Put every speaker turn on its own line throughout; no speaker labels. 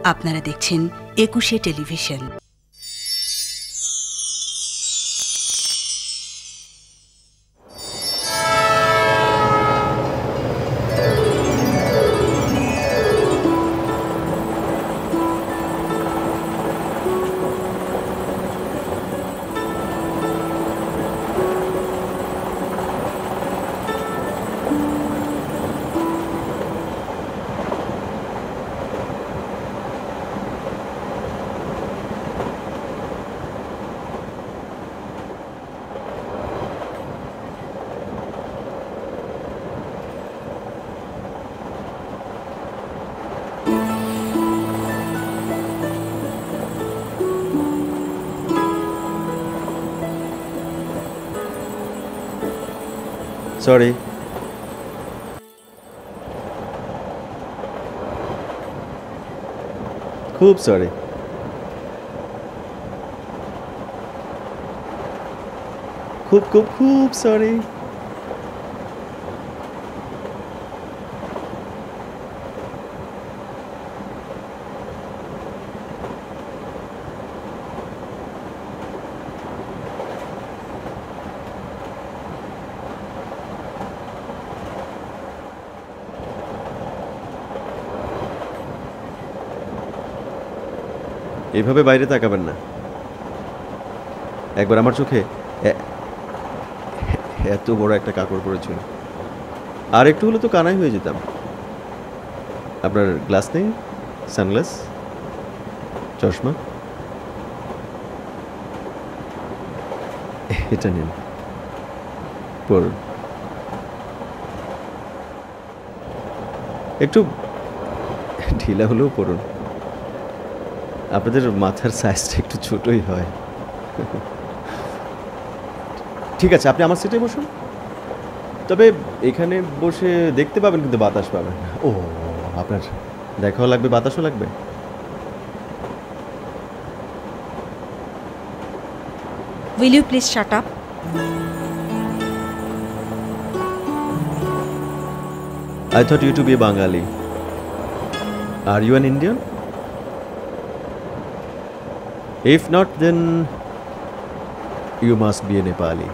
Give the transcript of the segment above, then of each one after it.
আপনারা দেখছেন ২১শে টেলিভিশন।
সরি, খুব সরি। খুব খুব খুব সরি। এভাবে বাইরে তাকাবেন না। একবার আমার চোখে এত বড় একটা কাকড় পড়েছিল, আর একটু হলে তো কানাই হয়ে যেতাম। আপনার গ্লাস নেই? সানগ্লাস, চশমা? এটা নিন, পড়ুন। একটু ঢিলা হলেও পড়ুন। আপনাদের মাথার সাইজটা একটু ছোটই হয়। ঠিক আছে, আপনি আমার সিটে বসুন। তবে এখানে বসে দেখতে পাবেন, কিন্তু বাতাস পাবেন। ও, আপনার দেখাও লাগবে, বাতাসও লাগবে।
Will you please shut up?
I thought you to be Bengali. Are you an Indian? If not, then you must be a Nepali.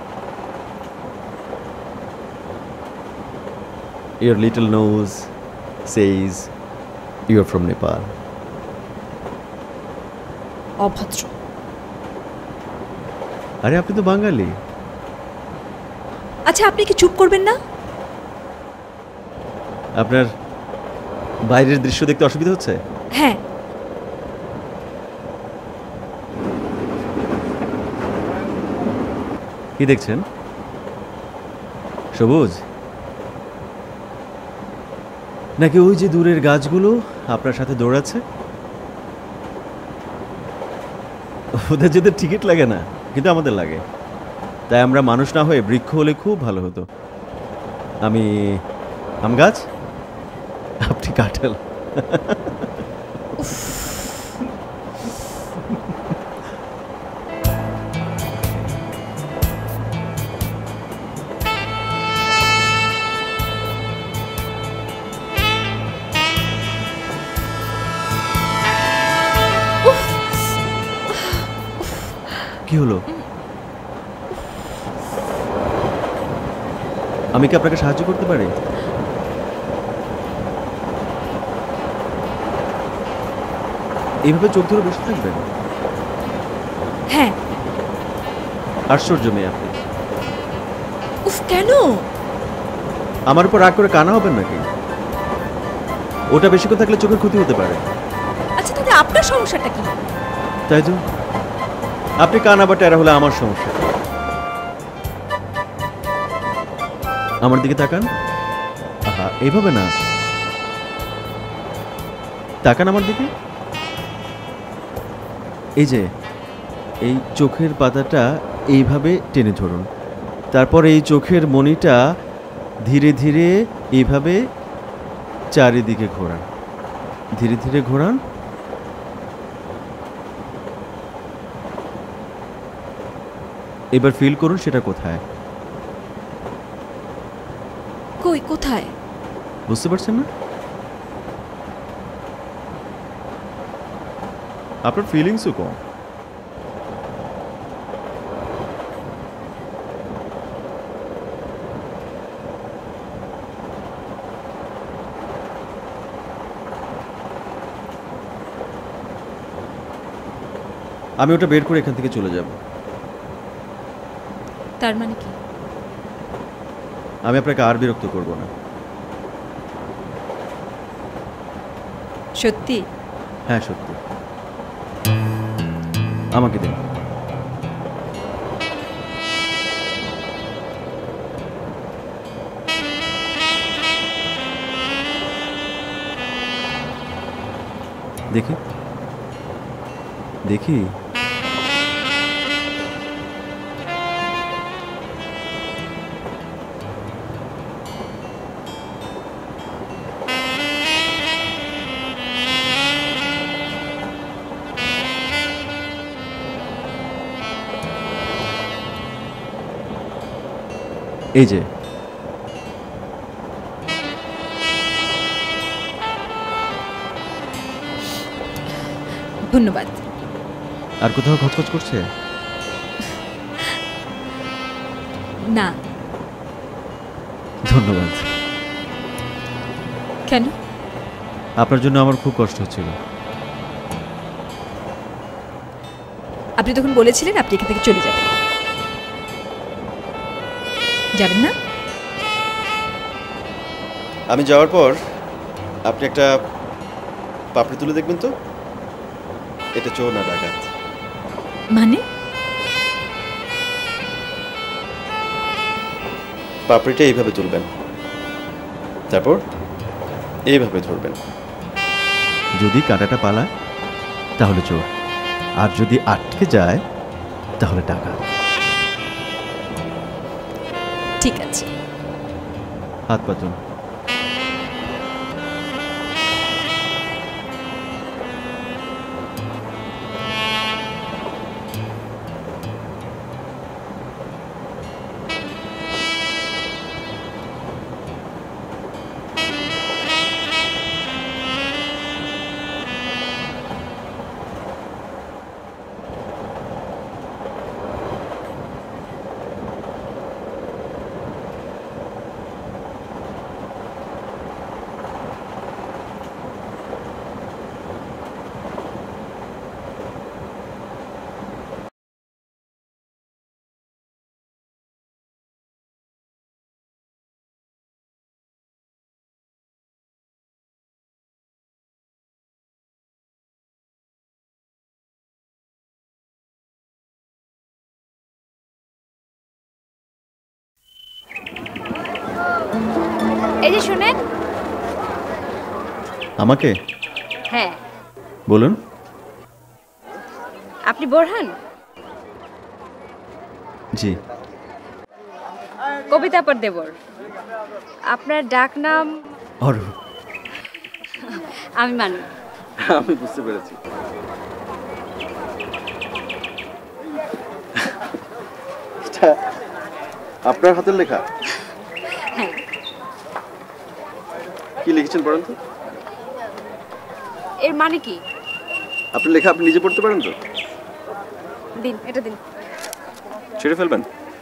Your little nose says you're from Nepal.
অভদ্র।
আরে আপনি তো বাঙালি।
আচ্ছা, আপনি কি চুপ করবেন না?
আপনার বাইরের দৃশ্য দেখতে অসুবিধা হচ্ছে?
হ্যাঁ।
কি দেখছেন? সবুজ নাকি ওই যে দূরের গাছগুলো আপনার সাথে দৌড়াচ্ছে? ওদের যদি টিকিট লাগে না, কিন্তু আমাদের লাগে। তাই আমরা মানুষ না হয়ে বৃক্ষ হলে খুব ভালো হতো। আমি আম গাছ, আপনি কাঁঠাল। কি হলো? আমি কি আপনাকে সাহায্য করতে পারি? এইভাবে চোখ ধরে বসে থাকবেন?
হ্যাঁ।
আশ্চর্য মেয়ে আপনি।
উফ, কেন?
আমার উপর রাগ করে কানা হবেন নাকি? ওটা বেশিক্ষণ থাকলে চোখের ক্ষতি হতে পারে।
আচ্ছা, তাহলে আপনার সমস্যাটা কি?
তাই তো, আপনি কানা বা টেরা হলে আমার সমস্যা। আমার দিকে তাকান। আহা, এইভাবে না, তাকান আমার দিকে। এই যে এই চোখের পাতাটা এইভাবে টেনে ধরুন, তারপর এই চোখের মণিটা ধীরে ধীরে এইভাবে চারিদিকে ঘোরান, ধীরে ধীরে ঘোরান। এবার ফিল করুন সেটা কোথায়।
কই, কোথায়?
বুঝতে পারছেন না? আপনার ফিলিংসও কম। আমি ওটা বের করে এখান থেকে চলে যাব।
তার মানে কি?
আমি আপনাকে আর বিরক্ত করব না।
সত্যি?
হ্যাঁ সত্যি। আমাকে দিন। দেখি দেখি এই যে
ধন্যবাদ।
আর কোথাও খচখচ করছে?
না।
ধন্যবাদ।
কেন?
আপনার জন্য আমার খুব কষ্ট হচ্ছিল।
আপনি তখন বলেছিলেন আপনি এখান থেকে চলে যাবেন। যাবেন না?
আমি যাওয়ার পর আপনি একটা পাপড়ি তুলে দেখবেন তো। এটা চোর না ডাকাত।
মানে?
পাপড়িটা এইভাবে তুলবেন, তারপর এইভাবে ধরবেন। যদি কাঁটাটা পালায় তাহলে চোর, আর যদি আটকে যায় তাহলে ডাকাত।
ঠিক আছে।
হাত পাতুন।
এই যে শুনেন।
আমাকে?
হ্যাঁ।
বলুন।
আপনি বোরহান?
জি।
কবিতা পর দেবর। আপনার ডাক নাম?
অরূপ।
আমি মানু।
আমি বুঝতে পেরেছি। এটা আপনার হাতের লেখা?
হ্যাঁ।
কি লিখেছেন পড়েন তো।
এর মানে কি?
আপনার লেখা আপনি নিজে পড়তে পারেন তো?
দিন, এটা দিন।
ছেড়ে ফেলবেন?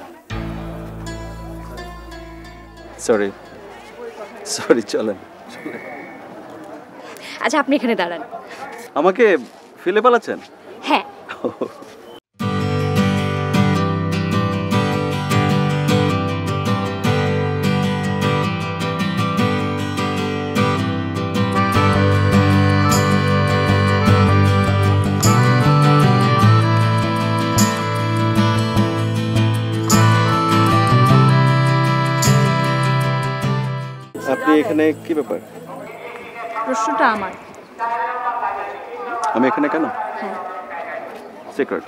সরি সরি, চলেন।
আচ্ছা, আপনি এখানে দাঁড়ান।
আমাকে ফেলে পালাচ্ছেন?
হ্যাঁ।
আপনি এখানে কি ব্যাপার?
প্রশ্নটা আমার।
আমি এখানে কেন?
হ্যাঁ।
সিক্রেট।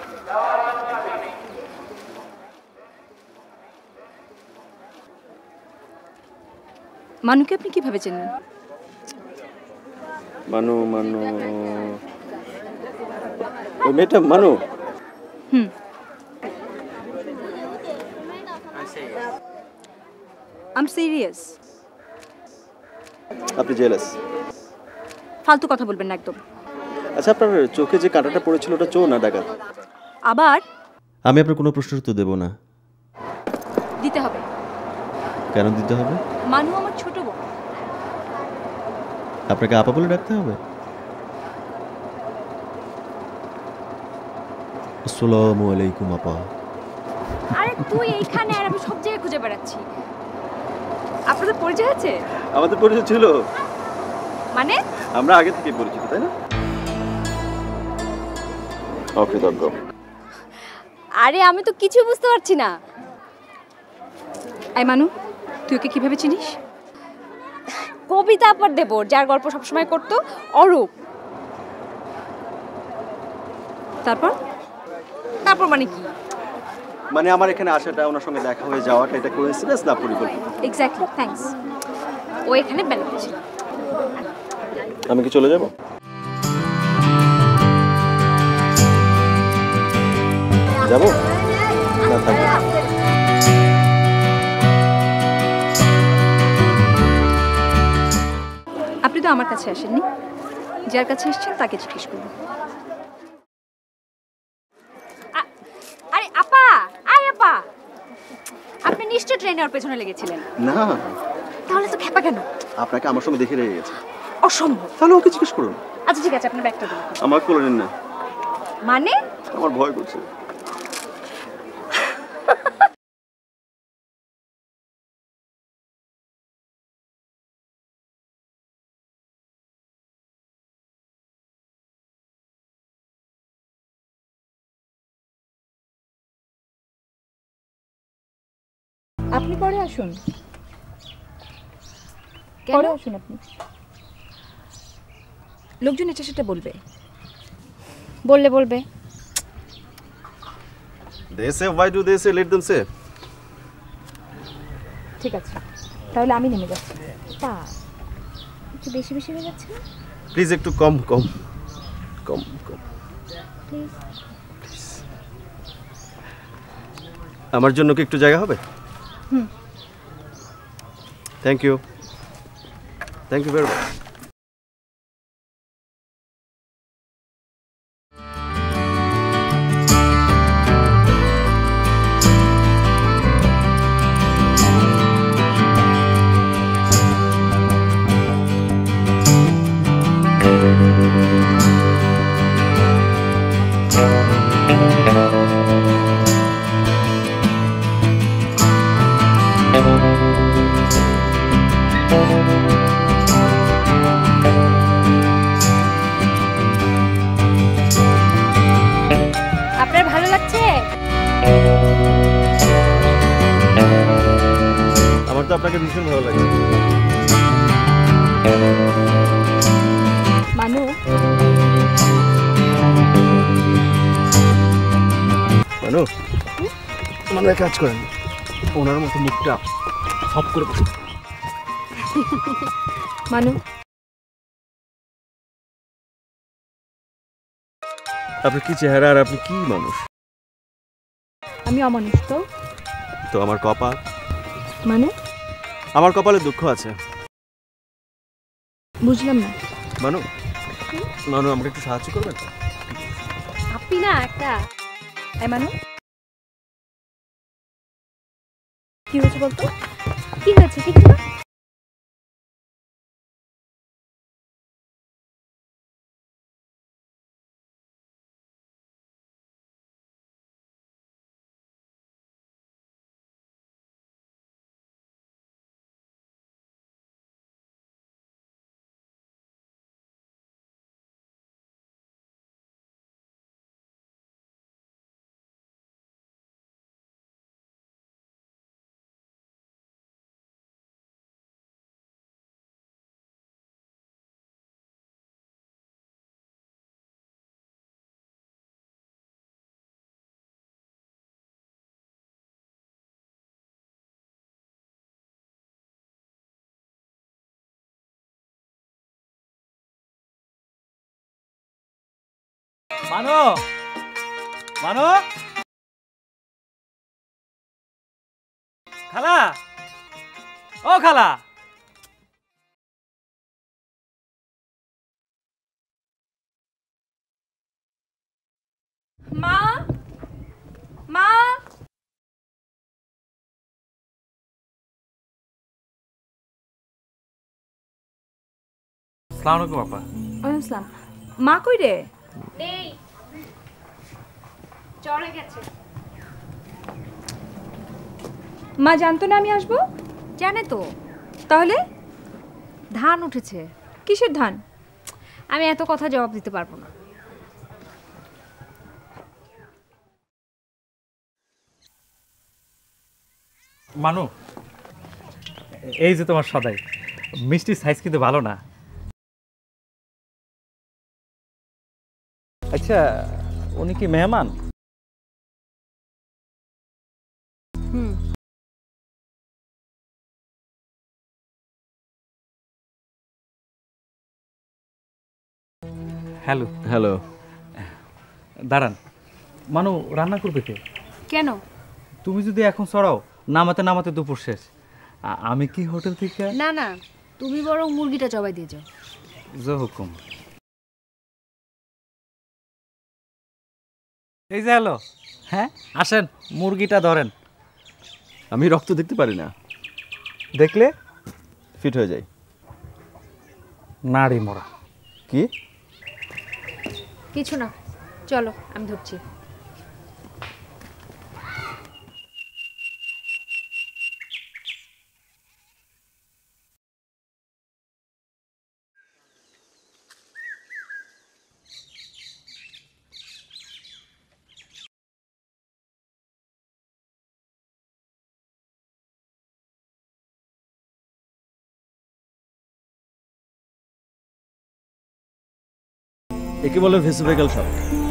মানুকে আপনি কিভাবে চেনেন?
মানু মানু, ওই মেয়েটা মানু?
হুম। I'm serious.
আপনি জেলাস।
ফালতু কথা বলবেন না একদম।
আচ্ছা, আপনার চোখে যে কাঁটাটা পড়েছিল ওটা চোর না ডাকাত?
আবার
আমি আপনার কোনো প্রশ্নের উত্তর দেবো না।
দিতে হবে।
কেন দিতে হবে?
মানু আমার ছোট বোন।
আপনাকে আপা বলে ডাকতে হবে? আসসালামু আলাইকুম আপা।
আরে তুই এইখানে আর আমি সব জায়গায় খুঁজে বেড়াচ্ছি। আপনাদের পরিচয় আছে?
আমাদের পরিচয় ছিল
মানে
আমরা আগে থেকে পরিচিত, তাই না? অকৃতজ্ঞ।
আরে আমি তো কিছু বুঝতে পারছি না। এই মানু, তুই ওকে কিভাবে চিনিস? কবিতা আপার দেবর, যার গল্প সবসময় করতো, অরূপ। তারপর তারপর মানে কি?
মানে আমার এখানে আসাটা, ওনার সঙ্গে দেখা হয়ে যাওয়াটা, এটা কোইন্সিডেন্স না পরিকল্পিত?
Exactly, thanks. ও এখানে বেড়াতে ছিল।
আমি কি চলে যাব? যাবো না থাকবো?
আপনি তো আমার কাছে আসেননি, যার কাছে এসেছেন তাকে জিজ্ঞেস করুন। আরে আপা, আয় আপা, আপনি নিশ্চয় ট্রেনের পেছনে লেগেছিলেন।
না।
তাহলে তো খেপা কেন?
আপনাকে আমার সঙ্গে দেখে রয়ে গেছে।
অসম্ভব।
তাহলে ওকে জিজ্ঞেস করুন।
আচ্ছা ঠিক আছে, আপনার ব্যাগটা দিন।
আমার কোলে নিন না।
মানে?
আমার ভয় করছে।
আপনি পরে আসুন। পরে আসুন আপনি। লোকজন এটা সেটা বলবে।
বলবে
They say, why do they say, let them say?
ঠিক আছে, তাহলে আমি নেমে যাচ্ছি। তা একটু বেশি বেশি হয়ে যাচ্ছে না?
প্লিজ একটু কম কম কম কম
প্লিজ।
আমার জন্য কি একটু জায়গা হবে? Thank you very much.
আপনার ভালো লাগছে?
আমার তো আপনাকে ভীষণ ভালো লাগছে।
মানু,
মানু, মানু এক কাজ করেন, ওনার মতো মুখটা সব করে বসে।
মানু,
আপনার কি চেহারা আর আপনি কি মানুষ?
আমি অমানুষ তো?
তো আমার কপাল।
মানে?
আমার কপালে দুঃখ আছে।
বুঝলাম না।
মানু, মানু আমাকে একটু সাহায্য করবেন?
আপনি না একটা
এই মানু, কি হয়েছে বলতো?
কি হয়েছে ঠিক না?
মানো, মানো, খালা, ও খালা।
মা, মা।
আসসালামু আলাইকুম আপা।
আসসালাম। মা কই রে? নেই, চলে গেছে। মা জানতো না আমি আসবো?
জানে তো,
তাহলে
ধান উঠেছে।
কিসের ধান?
আমি এত কথা জবাব দিতে পারবো না।
মানু, এই যে তোমার সদাই, মিষ্টির সাইজ কিন্তু ভালো না। আচ্ছা, উনি কি মেহমান?
হুম।
হ্যালো।
হ্যালো।
দাঁড়ান, মানু রান্না করবে কে?
কেন?
তুমি যদি এখন সরাও, নামাতে নামাতে দুপুর শেষ। আমি কি হোটেল থেকে?
না না, তুমি বরং মুরগিটা জবাই দিয়ে যাও।
জো হুকুম। এই যে হ্যালো, হ্যাঁ আসেন, মুরগিটা ধরেন।
আমি রক্ত দেখতে পারি না,
দেখলে
ফিট হয়ে যায়।
নাড়ি মরা।
কি?
কিছু না, চলো আমি ধরছি।
একে বলে ভেসোভেগাল শক।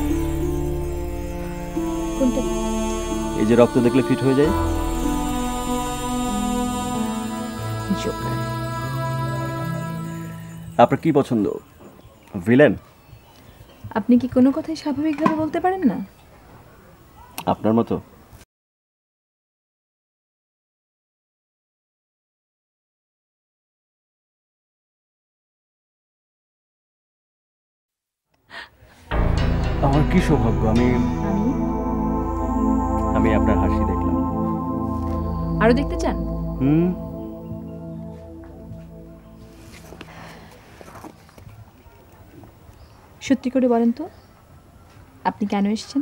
কোনটা?
এই যে রক্ত দেখলে ফিট হয়ে যায়।
জোকার।
আপনার কি পছন্দ, ভিলেন?
আপনি কি কোনো কথাই স্বাভাবিকভাবে বলতে পারেন না?
আপনার মতো। আমার কি সৌভাগ্য, আমি আমি আপনার হাসি দেখলাম।
আরো দেখতে চান?
হুম।
সত্যি করে বলেন তো, আপনি কেন এসেছেন?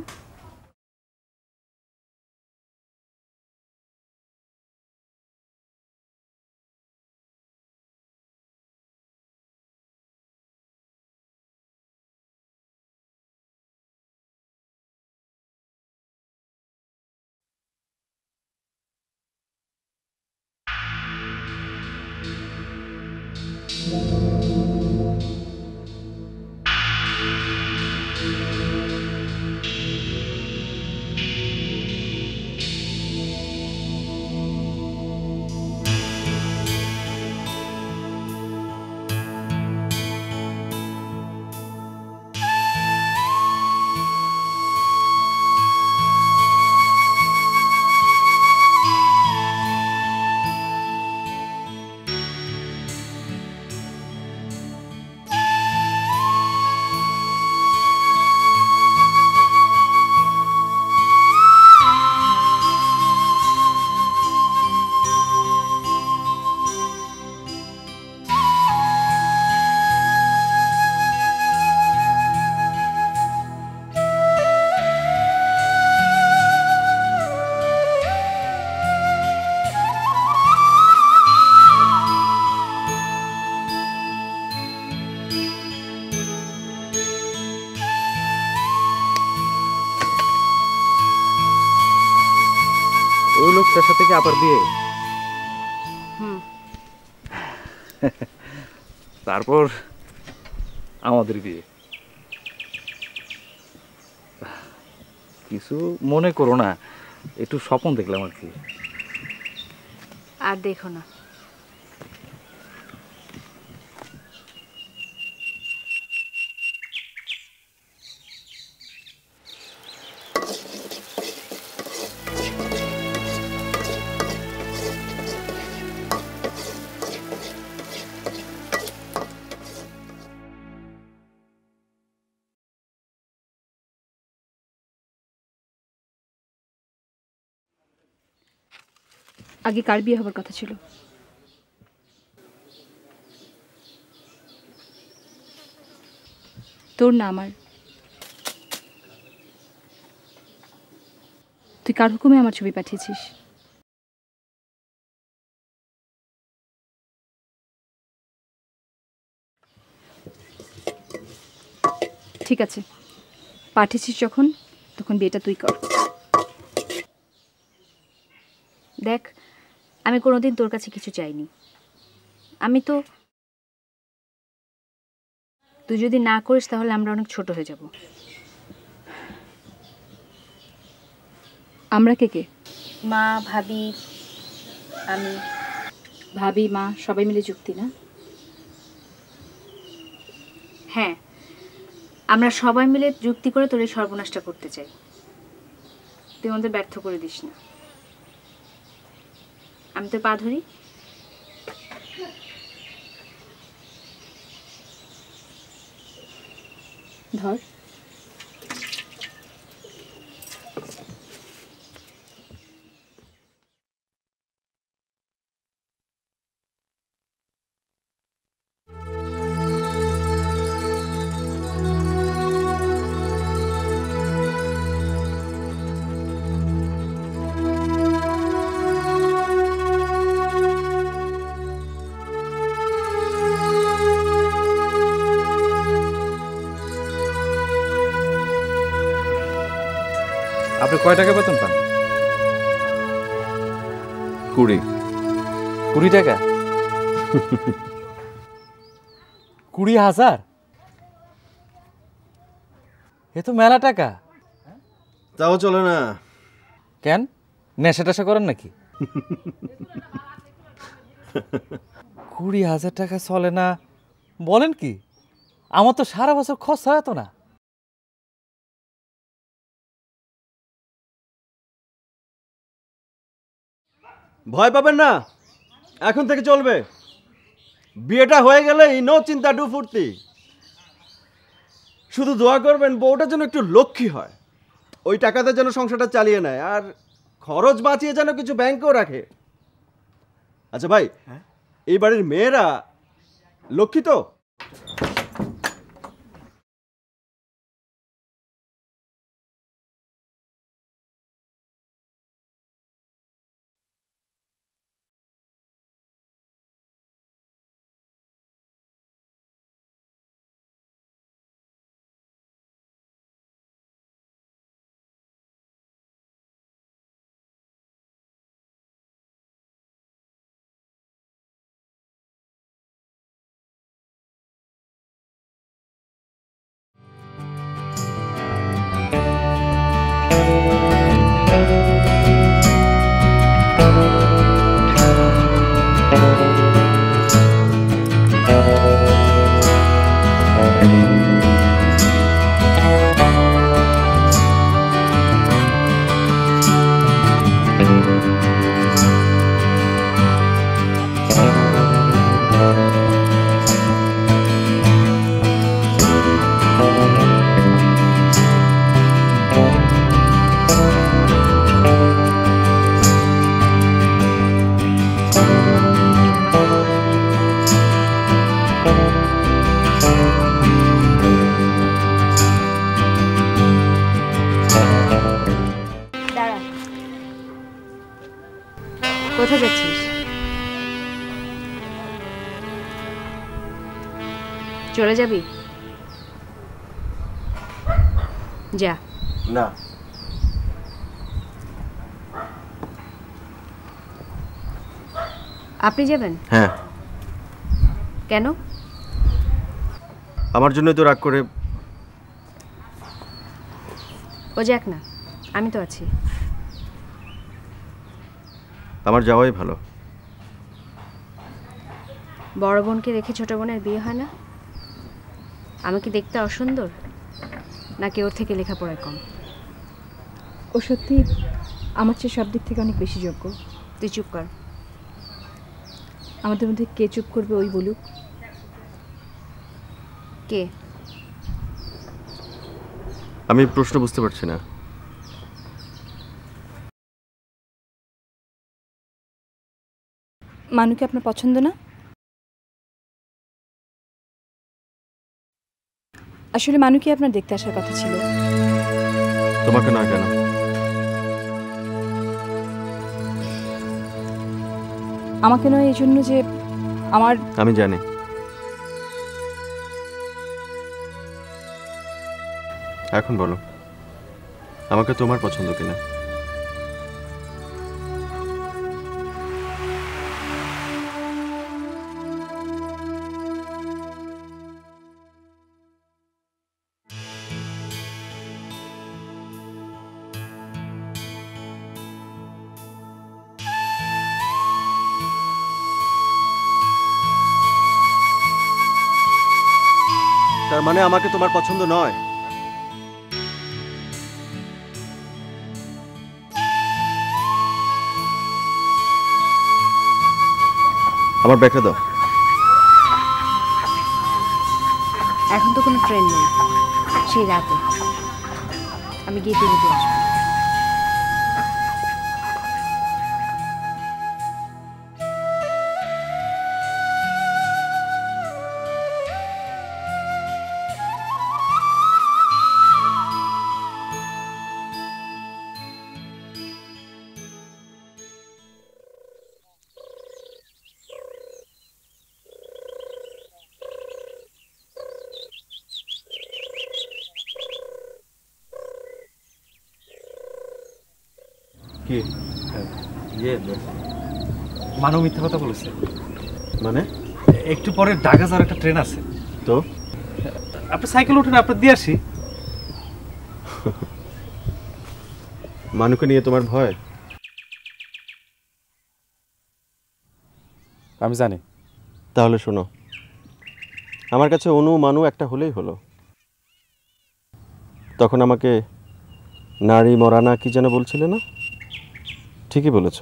ওই লোকটার সাথে কি আবার বিয়ে? তারপর আমাদের বিয়ে। কিছু মনে করো না, একটু স্বপ্ন দেখলাম আর কি।
আর দেখো না।
আগে কার বিয়ে হবার কথা ছিল? তোর না আমার? তুই কার হুকুমে আমার ছবি পাঠিয়েছিস? ঠিক আছে, পাঠিয়েছিস যখন, তখন বিয়েটা তুই কর।
দেখ, আমি কোনোদিন তোর কাছে কিছু চাইনি। তুই যদি না করিস তাহলে আমরা অনেক ছোট হয়ে যাব।
আমরা কে কে?
মা, ভাবি, আমি।
ভাবি, মা সবাই মিলে যুক্তি না?
হ্যাঁ, আমরা সবাই মিলে যুক্তি করে তোর এই সর্বনাশটা করতে চাই। তুই আমাদের ব্যর্থ করে দিস না। আমি তোর পা ধরি।
ধর।
আপনি কয় টাকা বেতন পান?
20।
20 টাকা? 20,000? এ তো মেলা টাকা।
তাও চলে না।
কেন, নেশা টেশা করেন নাকি? 20,000 টাকা চলে না বলেন কি? আমার তো সারা বছর খরচ হয় তো না।
ভয় পাবেন না, এখন থেকে চলবে। বিয়েটা হয়ে গেলেই নো চিন্তা ডু ফুর্তি। শুধু দোয়া করবেন বউটা যেন একটু লক্ষ্মী হয়, ওই টাকাতে যেন সংসারটা চালিয়ে নেয়, আর খরচ বাঁচিয়ে যেন কিছু ব্যাংকেও রাখে। আচ্ছা ভাই, এই বাড়ির মেয়েরা লক্ষ্মী তো?
কোথায় যাচ্ছিস? চলে যাবি? যা।
না।
আপনি যাবেন?
হ্যাঁ।
কেন?
আমার জন্যই তো রাগ করে।
ও যাক না, আমি তো আছি।
আমার যাওয়াই ভালো।
বড় বোনকে রেখে ছোট বোনের বিয়ে হয় না? আমাকে দেখতে অসুন্দর নাকি ওর থেকে লেখাপড়ায় কম?
ও সত্যি আমার চেয়ে সব দিক থেকে অনেক বেশি যোগ্য।
তুই চুপ কর।
আমাদের মধ্যে কে চুপ করবে ওই বলুক।
কে?
আমি প্রশ্ন বুঝতে পারছি না।
মানুকে আপনার পছন্দ না? আসলে মানুকে আপনার দেখতে আসার কথা ছিল।
তোমাকে না কেন?
আমাকে নয় এই জন্য যে
আমি জানি। এখন বলো, আমাকে তোমার পছন্দ কিনা? তার মানে আমাকে তোমার পছন্দ নয়? আমার ব্যাগটা দাও।
এখন তো কোনো ট্রেন নেই, সেই রাতে আমি গিয়ে পেরে দিয়ে আসবো।
কি?
মানু মিথ্যা কথা বলেছে।
মানে?
একটু পরে ঢাকা যাওয়ার একটা ট্রেন আছে।
তো
আপনি সাইকেল উঠেন, আপনার দিয়ে আসি।
মানুকে নিয়ে তোমার ভয়?
আমি জানি।
তাহলে শোনো, আমার কাছে অনু মানু একটা হলেই হলো। তখন আমাকে নারী মরানা কি যেন বলছিলে না? ঠিকই বলেছ।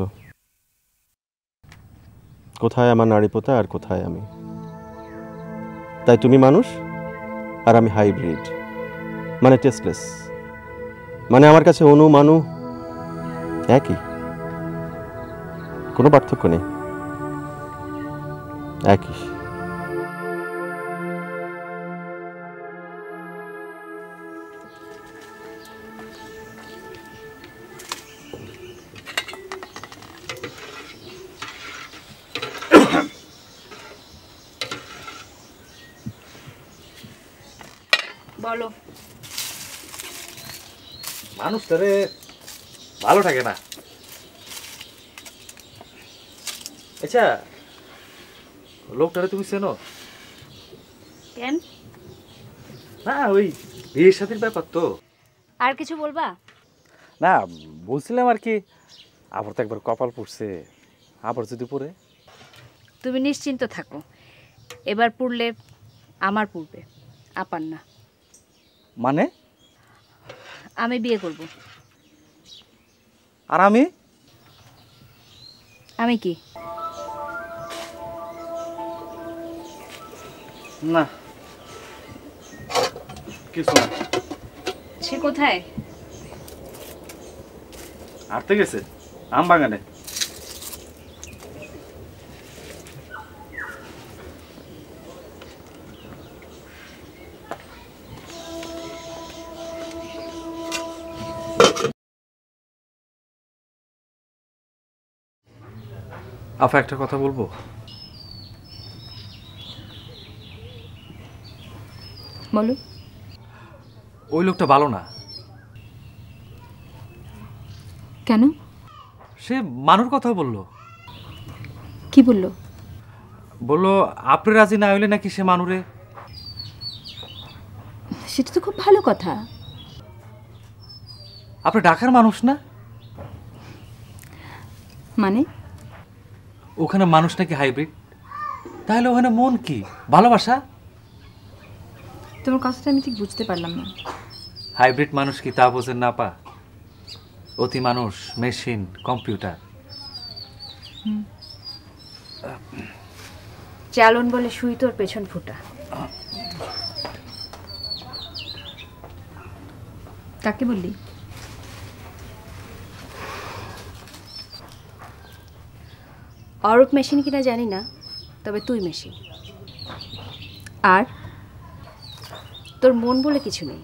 কোথায় আমার নারী পোতা আর কোথায় আমি? তাই তুমি মানুষ আর আমি হাইব্রিড, মানে টেস্টলেস। মানে আমার কাছে অনু মানু একই, কোনো পার্থক্য নেই, একই।
বলো।
মানুষ তারে ভালো থাকে না। আচ্ছা, লোকটারে তুমি চেনো?
কেন?
না, ওই বিয়ের সাথে ব্যাপার তো।
আর কিছু বলবা?
না, বলছিলাম আর কি, আবার তো একবার কপাল পড়ছে, আবার যদি পড়ে।
তুমি নিশ্চিন্ত থাকো, এবার পড়লে আমার পড়বে, আপার না।
মানে?
আমি বিয়ে করব।
আর আমি?
আমি কি?
না, কিছু না।
সে কোথায়?
হাঁটতে গেছে আম বাগানে। আপা, একটা কথা বলবো?
বলো।
ওই লোকটা ভালো না।
কেন?
সে মানুর কথা বললো।
কি বললো?
বললো আপনি রাজি না হইলে নাকি সে মানুরে।
সেটা তো খুব ভালো কথা।
আপনি ঢাকার মানুষ না?
মানে?
ওখানে মানুষ নাকি হাইব্রিড। তাহলে ওখানে মন কি? ভালোবাসা?
তোমার কথাটা আমি ঠিক বুঝতে পারলাম না।
হাইব্রিড মানুষ কি তা বোঝেন না পা? অতি মানুষ, মেশিন, কম্পিউটার।
চালন বলে শুই তোর পেছন ফুটা।
কাকে বললি? অরূপ মেশিন কিনা জানি না, তবে তুই মেশিন। আর তোর মন বলে কিছু নেই।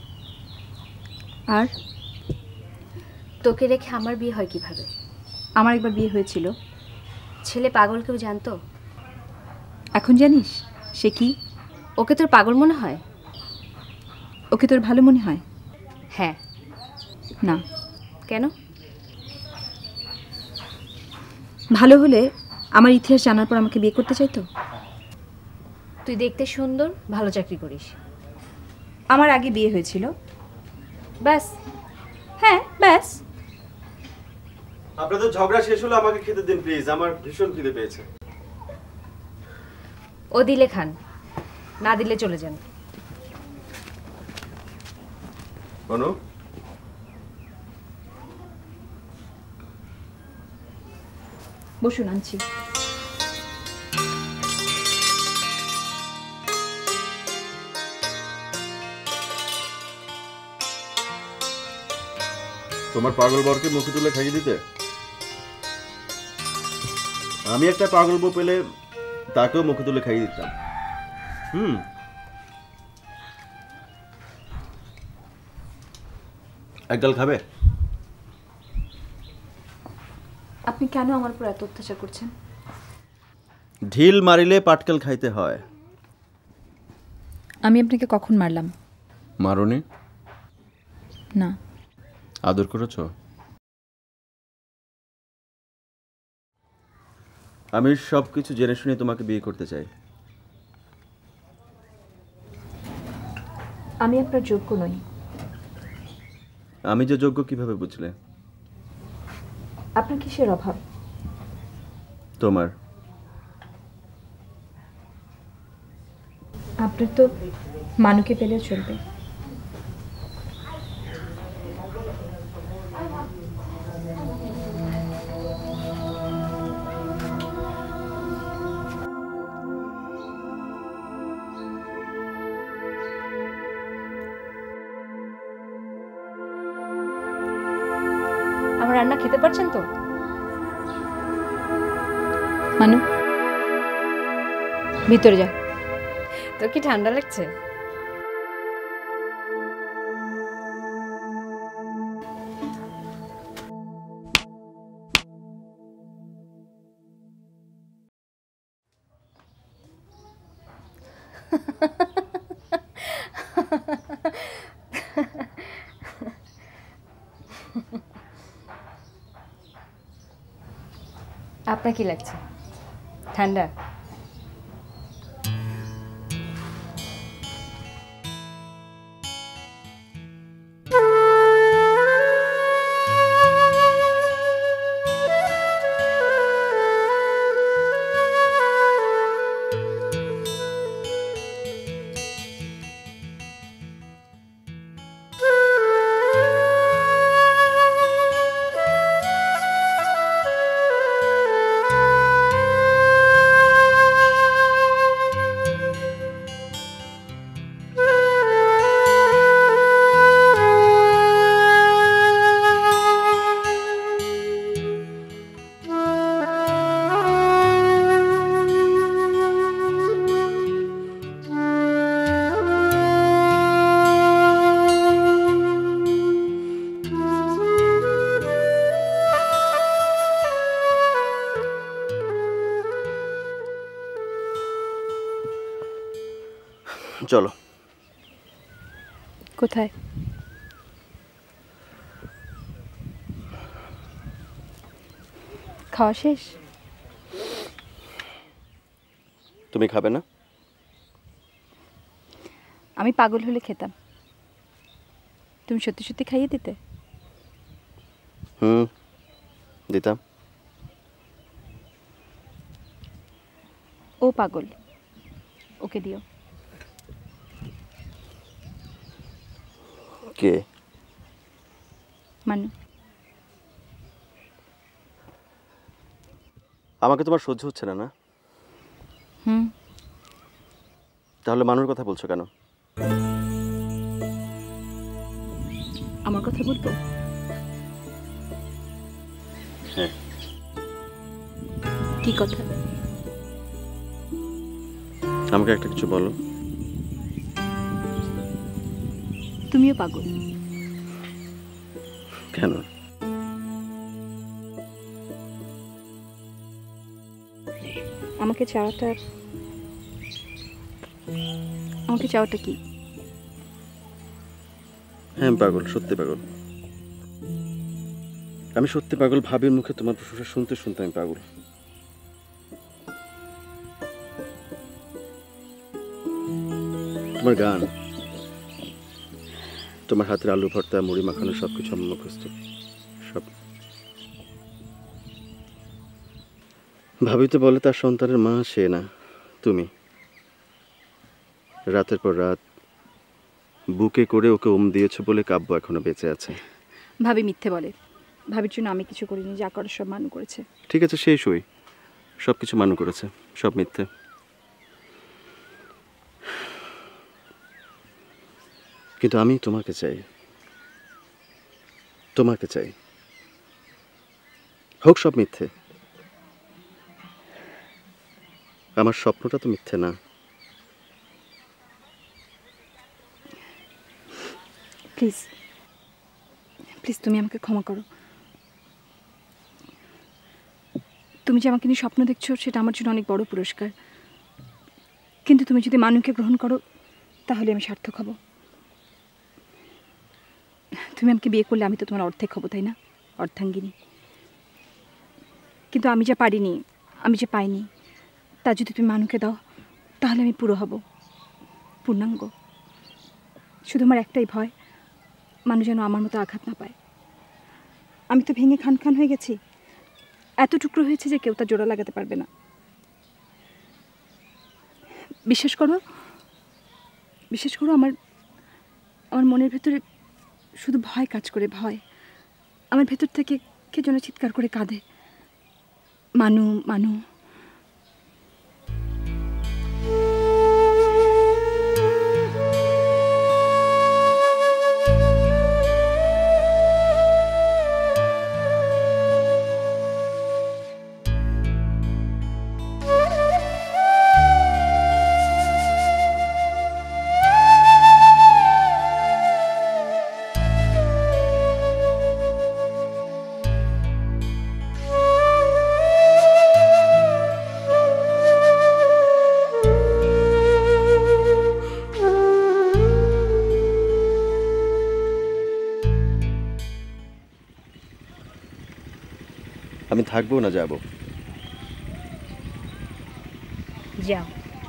আর
তোকে রেখে আমার বিয়ে হয় কিভাবে?
আমার একবার বিয়ে হয়েছিল।
ছেলে পাগল কেউ জানতো?
এখন জানিস সে কি?
ওকে তোর পাগল মনে হয়?
ওকে তোর ভালো মনে হয়?
হ্যাঁ।
না।
কেন?
ভালো হলে আমার ইতিহাস জানার পর আমাকে বিয়ে করতে চাইতো?
তুই দেখতে সুন্দর, ভালো চাকরি করিস।
আমার আগে বিয়ে হয়েছিল।
ব্যাস।
হ্যাঁ ব্যাস।
আপনাদের ঝগড়া শেষ হলো, আমাকে খেতে দিন প্লিজ, আমার ভীষণ খিদে পেয়েছে।
ও দিলে খান, না দিলে চলে যান।
অনু,
বসুন, আনছি।
তোমার পাগল বরকে মুখে তুলে খাইয়ে দিতে? আমি একটা পাগল বউ পেলে তাকেও মুখে তুলে খাইয়ে দিতাম। একগাল খাবে?
আপনি কেন আমার উপর এত অত্যাচার করছেন?
ঢিল মারিলে পাটকেল খাইতে হয়।
আমি আপনাকে কখন মারলাম?
মারোনি?
না।
আদর করেছো? আমি সবকিছু জেনে শুনে তোমাকে বিয়ে করতে চাই।
আমি আপনার যোগ্য নই।
আমি যে যোগ্য কিভাবে বুঝলে?
আপনার কিসের অভাব?
তোমার।
আপনার তো মানুকে পেলেও চলবে।
আমার রান্না খেতে পারছেন তো?
মানু, ভিতরে যা।
তোর কি ঠান্ডা লাগছে? আপনার কি লাগছে? ঠান্ডা?
চলো।
কোথায়? খাওয়া শেষ?
তুমি খাবে না?
আমি পাগল হলে খেতাম। তুমি সত্যি সত্যি খাইয়ে দিতে?
দিতাম।
ও পাগল, ওকে দিও।
কে?
মানু।
আমাকে তোমার সহ্য হচ্ছে না? না তাহলে মানুর কথা বলছো কেন?
আমার কথা বলবো?
হ্যাঁ।
কি কথা?
আমাকে একটা কিছু বলো।
তুমিও পাগল।
কেন?
আমাকে চাওয়াটা কি?
হ্যাঁ আমি পাগল, সত্যি পাগল। আমি সত্যি পাগল। ভাবির মুখে তোমার প্রশংসা শুনতে শুনতে আমি পাগল। তোমার গান, তোমার হাতের আলু ভর্তা, মুড়ি মাখানো সবকিছু আমার মুখস্থ। সব ভাবি তো বলে তার সন্তানের মা সে না, তুমি। রাতের পর রাত বুকে করে ওকে দিয়েছো বলে কাব্য এখনো বেঁচে আছে।
ভাবি মিথ্যে বলে। ভাবির জন্য আমি কিছু করিনি, যা করার সব মানু করেছে।
ঠিক আছে, সেই সই, সব কিছু মানু করেছে, সব মিথ্যে। কিন্তু আমি তোমাকে চাই, তোমাকে চাই। হোক সব মিথ্যে, আমার স্বপ্নটা তো মিথ্যে না।
প্লিজ প্লিজ তুমি আমাকে ক্ষমা করো। তুমি যে আমাকে নিয়ে স্বপ্ন দেখছো সেটা আমার জন্য অনেক বড় পুরস্কার। কিন্তু তুমি যদি মানুকে গ্রহণ করো তাহলে আমি সার্থক হব। তুমি আমাকে বিয়ে করলে আমি তো তোমার অর্ধেক হব, তাই না? অর্ধাঙ্গিনী। কিন্তু আমি যা পারিনি, আমি যে পাইনি, তা যদি তুমি মানুকে দাও তাহলে আমি পুরো হব, পূর্ণাঙ্গ। শুধু আমার একটাই ভয়, মানুষ যেন আমার মতো আঘাত না পায়। আমি তো ভেঙে খান খান হয়ে গেছি, এত টুকরো হয়েছে যে কেউ তা জোড়া লাগাতে পারবে না। বিশ্বাস করো আমার মনের ভেতরে শুধু ভয় কাজ করে, ভয়। আমার ভেতর থেকে কে যেন চিৎকার করে কাঁদে, মানু মানু।
আমি থাকবো না যাবো?
যাও।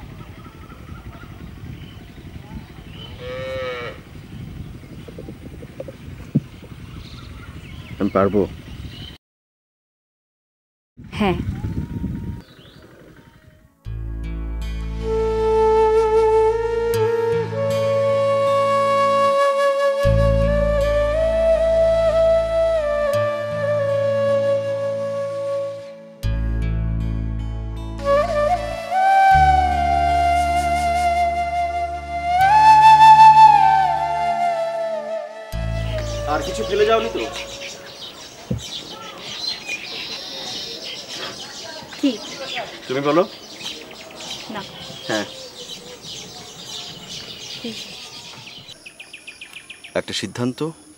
আমি পারবো?
হ্যাঁ।
আর কিছু ফেলে যাওনি তো?
কি?
তুমি বলো।
না।
হ্যাঁ। একটা সিদ্ধান্ত।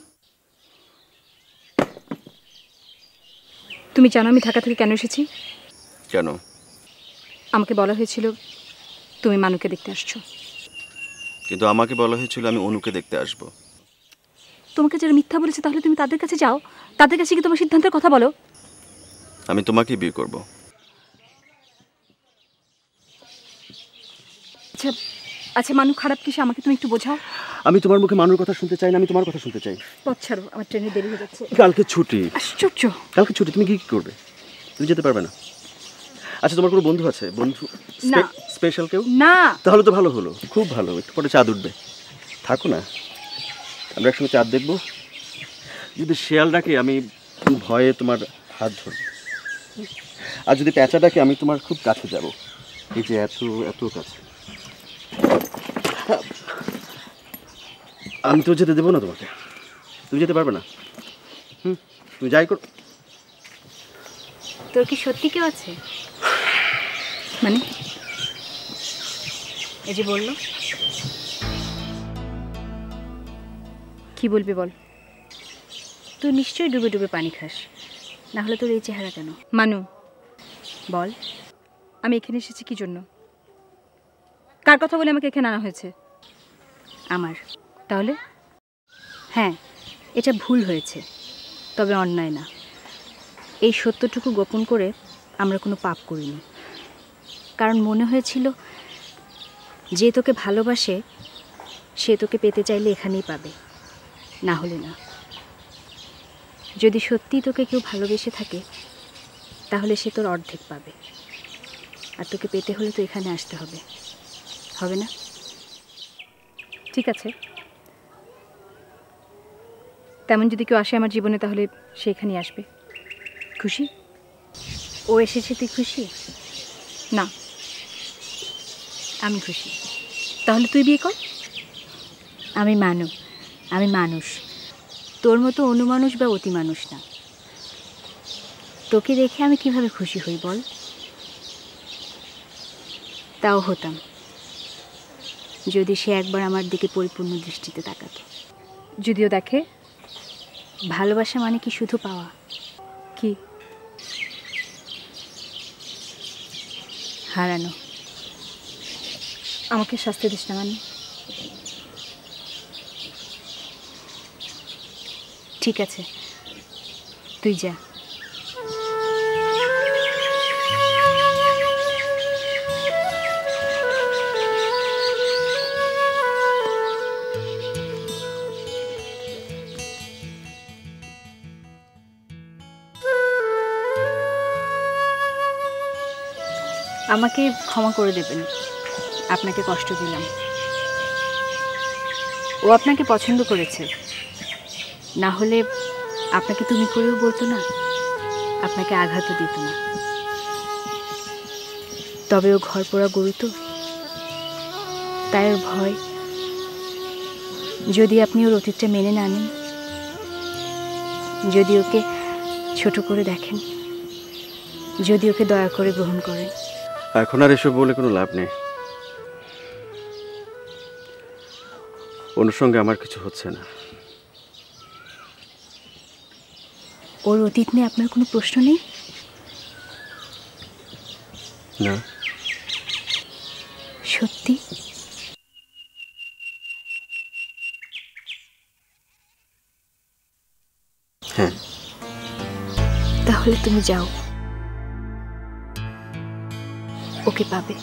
তুমি জানো আমি ঢাকা থেকে কেন এসেছি?
কেন?
আমাকে বলা হয়েছিল তুমি মানুকে দেখতে আসছো।
কিন্তু আমাকে বলা হয়েছিল আমি অনুকে দেখতে আসবো।
তোমাকে যারা মিথ্যা বলেছে তাহলে তুমি তাদের কাছে যাও, তাদের কাছে কি তোমার সিদ্ধান্তের কথা বলো।
আমি তোমাকে বিয়ে করব।
আচ্ছা আচ্ছা, মানু খারাপ কিসে আমাকে তুমি একটু বোঝাও।
আমি তোমার মুখে মানুর কথা শুনতে চাই না, আমি তোমার কথা শুনতে চাই।
পথ ছাড়ো, আমার ট্রেনে দেরি হয়ে যাচ্ছে।
কালকে ছুটি।
আশ্চর্য।
কালকে ছুটি, তুমি কি করবে? তুমি যেতে পারবে না? আচ্ছা তোমার কোনো বন্ধু আছে? বন্ধু স্পেশাল কেউ?
না।
তাহলে তো ভালো হলো, খুব ভালো। একটু পরে চাঁদ উঠবে, থাকো না, আমরা একসঙ্গে চাঁদ দেখবো। যদি শেয়াল ডাকে আমি ভয়ে তোমার হাত ধরব, আর যদি প্যাঁচা ডাকে আমি তোমার খুব কাছে যাব। এই যে এত এত কাছে। আমি তো যেতে দেবো না তোমাকে, তুমি যেতে পারবে না। তুমি যাই করো।
তোর কি সত্যি কেউ আছে? মানে
এই যে বললো।
কি বলবি বল।
তুই নিশ্চয়ই ডুবে ডুবে পানি খাস, না হলে তোর এই চেহারা কেন?
মানু,
বল।
আমি এখানে এসেছি কি জন্য? কার কথা বলে আমাকে এখানে আনা হয়েছে?
আমার।
তাহলে
হ্যাঁ, এটা ভুল হয়েছে, তবে অন্যায় না। এই সত্যটুকু গোপন করে আমরা কোনো পাপ করিনি, কারণ মনে হয়েছিল যে তোকে ভালোবাসে সে তোকে পেতে চাইলে এখানেই পাবে, না হলে না। যদি সত্যিই তোকে কেউ ভালোবেসে থাকে তাহলে সে তোর অর্ধেক পাবে, আর তোকে পেতে হলে তো এখানে আসতে হবে, হবে না?
ঠিক আছে, তেমন যদি কেউ আসে আমার জীবনে তাহলে সে এখানেই আসবে। খুশি?
ও এসেছে, তুই খুশি?
না।
আমি খুশি।
তাহলে তুই বিয়ে কর।
আমি মানুষ, তোর মতো অনুমানুষ বা অতি মানুষ না। তোকে দেখে আমি কিভাবে খুশি হই বল? তাও হতাম যদি সে একবার আমার দিকে পরিপূর্ণ দৃষ্টিতে তাকাতো।
যদিও দেখে।
ভালোবাসা মানে কি শুধু পাওয়া?
কি?
হারানো।
আমাকে শাস্তি দিস না মানে?
ঠিক আছে, তুই যা। আমাকে ক্ষমা করে দেবেন, আপনাকে কষ্ট দিলাম। ও আপনাকে পছন্দ করেছে, না হলে আপনাকে তুমি করেও বলতো না, আপনাকে আঘাতও দিত না। তবে ও ঘর পোড়া গরু তো, তাই ওর ভয় যদি আপনি ওর অতীতটা মেনে না নেন, যদি ওকে ছোট করে দেখেন, যদি ওকে দয়া করে গ্রহণ করেন।
এখন আর এসব বলে কোনো লাভ নেই। ওর সঙ্গে আমার কিছু হচ্ছে না।
ওর অতীত নিয়ে আপনার কোনো প্রশ্ন নেই?
না।
সত্যি?
হ্যাঁ।
তাহলে তুমি যাও, ওকে পাবে।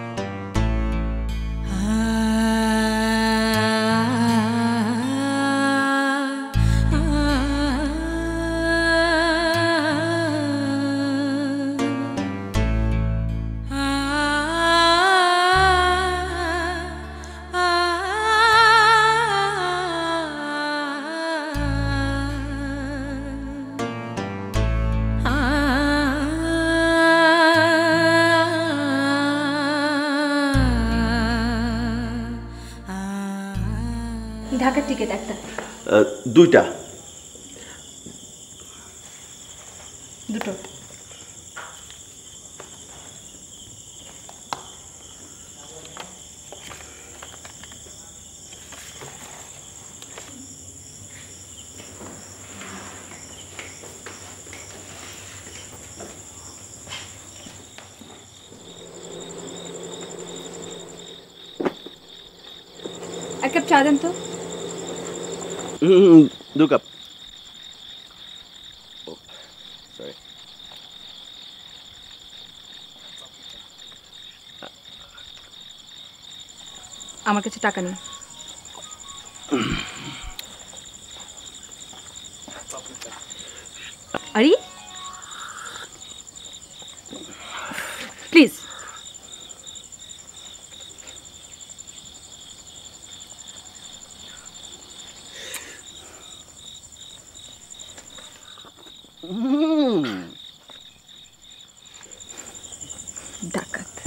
ঢাকার টিকিট একটা।
দুইটা।
দুটো। এক কাপ চা দেন তো।
2 কাপ। সরি।
আমার কাছে টাকা নেই। আরে প্লিজ। ডাকাত।